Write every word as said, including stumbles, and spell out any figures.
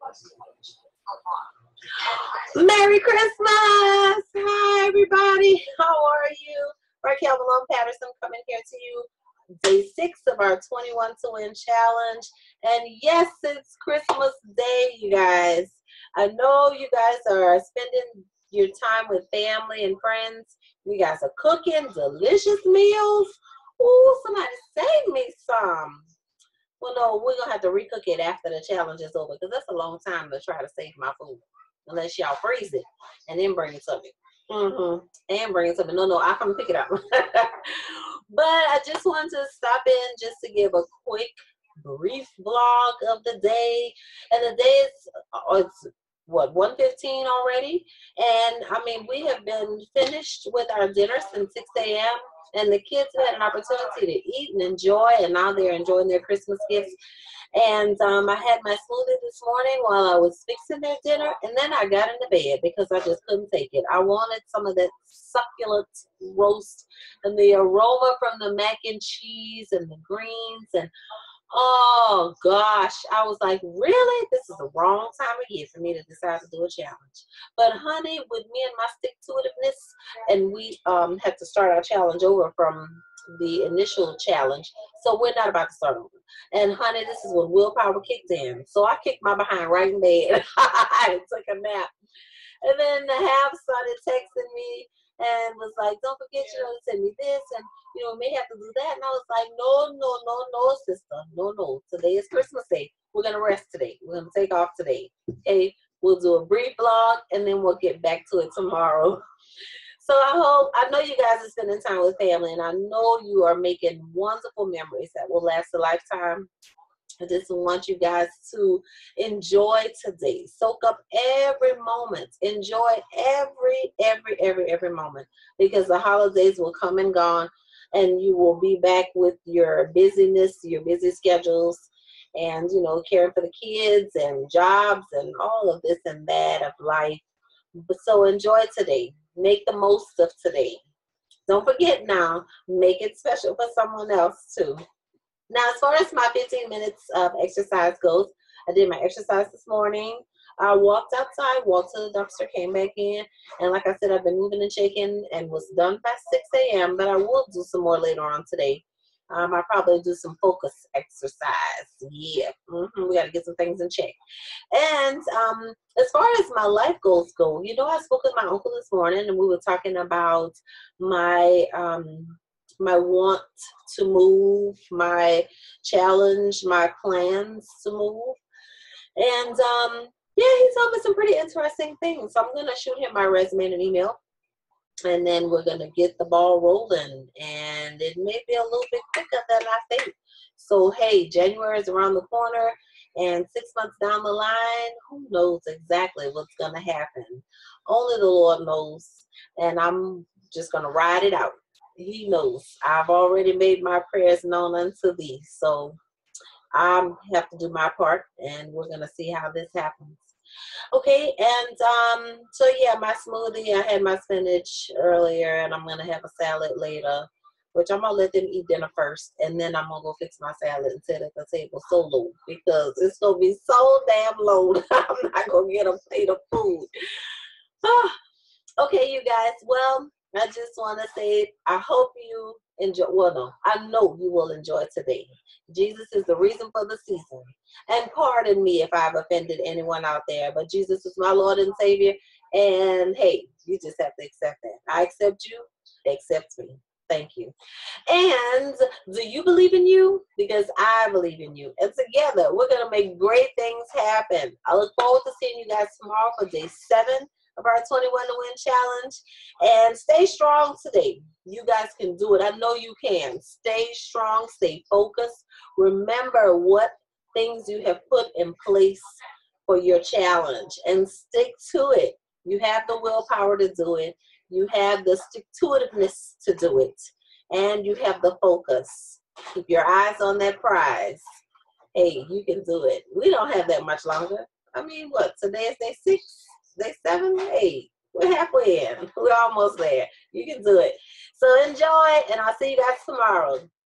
Merry Christmas! Hi, everybody. How are you? Raquel Malone Patterson coming here to you. Day six of our twenty-one to win challenge. And yes, it's Christmas Day, you guys. I know you guys are spending your time with family and friends. You guys are cooking delicious meals. Ooh, somebody save me some. Well, no, we're going to have to recook it after the challenge is over because that's a long time to try to save my food. Unless y'all freeze it and then bring it to me. Mm-hmm. And bring it to me. No, no, I come pick it up. But I just wanted to stop in just to give a quick, brief vlog of the day. And the day is, oh, it's what, one fifteen already? And I mean, we have been finished with our dinner since six A M And the kids had an opportunity to eat and enjoy, and now they're enjoying their Christmas gifts. And um, I had my smoothie this morning while I was fixing their dinner, and then I got into bed because I just couldn't take it. I wanted some of that succulent roast and the aroma from the mac and cheese and the greens, and oh gosh, I was like, really? This is the wrong time of year for me to decide to do a challenge. But honey, with me and my stick-to-itiveness, and we um, had to start our challenge over from the initial challenge, so we're not about to start over. And honey, this is when willpower kicked in. So I kicked my behind right in bed. I took a nap. And then the half started texting me and was like, don't forget, you know, to send me this, and you know, may have to do that. And I was like, no, no, no, no, sister. No, no. Today is Christmas Day. We're gonna rest today. We're gonna take off today. Okay, we'll do a brief vlog and then we'll get back to it tomorrow. So I hope, I know you guys are spending time with family, and I know you are making wonderful memories that will last a lifetime. I just want you guys to enjoy today. Soak up every moment. Enjoy every, every, every, every moment, because the holidays will come and gone, and you will be back with your busyness, your busy schedules, and, you know, caring for the kids and jobs and all of this and that of life. So enjoy today. Make the most of today. Don't forget now, make it special for someone else too. Now, as far as my fifteen minutes of exercise goes, I did my exercise this morning. I walked outside, walked to the dumpster, came back in, and like I said, I've been moving and shaking and was done by six A M, but I will do some more later on today. Um, I'll probably do some focus exercise. Yeah, mm-hmm. We got to get some things in check. And um, as far as my life goals go, you know, I spoke with my uncle this morning, and we were talking about my um, my want to move, my challenge, my plans to move. And um, yeah, he told me some pretty interesting things. So I'm going to shoot him my resume and an email, and then we're going to get the ball rolling. And it may be a little bit quicker than I think. So, hey, January is around the corner, and six months down the line, who knows exactly what's going to happen? Only the Lord knows, and I'm just going to ride it out. He knows. I've already made my prayers known unto thee. So I have to do my part, and we're going to see how this happens. Okay, and um, so yeah, my smoothie, I had my spinach earlier, and I'm going to have a salad later, which I'm going to let them eat dinner first, and then I'm going to go fix my salad and sit at the table solo, because it's going to be so damn low that I'm not going to get a plate of food. Okay, you guys, well, I just want to say, I hope you enjoy, well, no, I know you will enjoy today. Jesus is the reason for the season. And pardon me if I've offended anyone out there, but Jesus is my Lord and Savior. And hey, you just have to accept that. I accept you, accept me. Thank you. And do you believe in you? Because I believe in you. And together, we're going to make great things happen. I look forward to seeing you guys tomorrow for day seven of our twenty-one to win challenge. And stay strong today. You guys can do it. I know you can. Stay strong. Stay focused. Remember what things you have put in place for your challenge, and stick to it. You have the willpower to do it. You have the stick-to-itiveness to do it. And you have the focus. Keep your eyes on that prize. Hey, you can do it. We don't have that much longer. I mean, what? Today is day six? Day seven, eight. We're halfway in. We're almost there. You can do it. So enjoy, and I'll see you guys tomorrow.